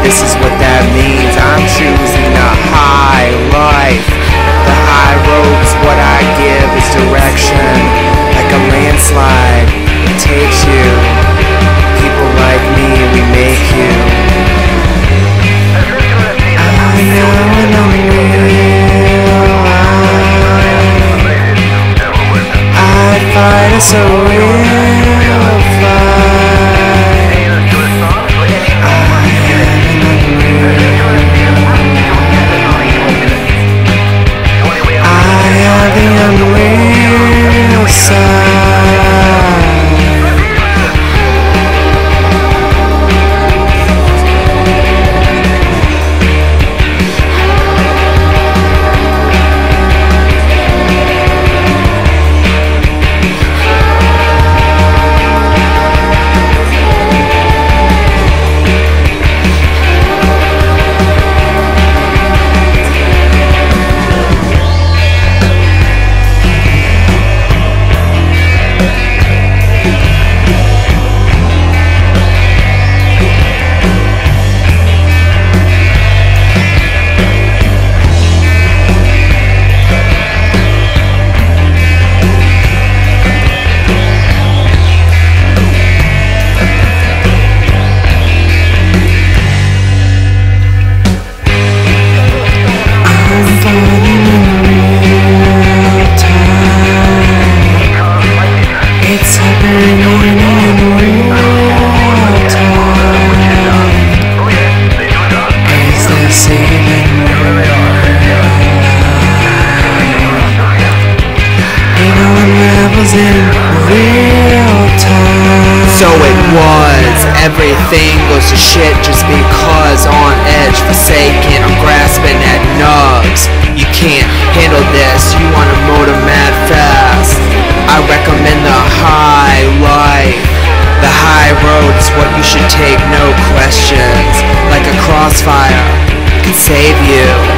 this is what that means. I'm choosing the high life. The high road's what I give is direction. Like a landslide, it takes you. People like me, we make you. I know when I'm real, I'd fight a surreal fight. I have the unreal side. So it was, everything goes to shit just because on edge, forsaken, I'm grasping at NUBS. You can't handle this, you wanna motor mad fast. I recommend the high life. The high road's what you should take, no questions. Like a crossfire, can save you.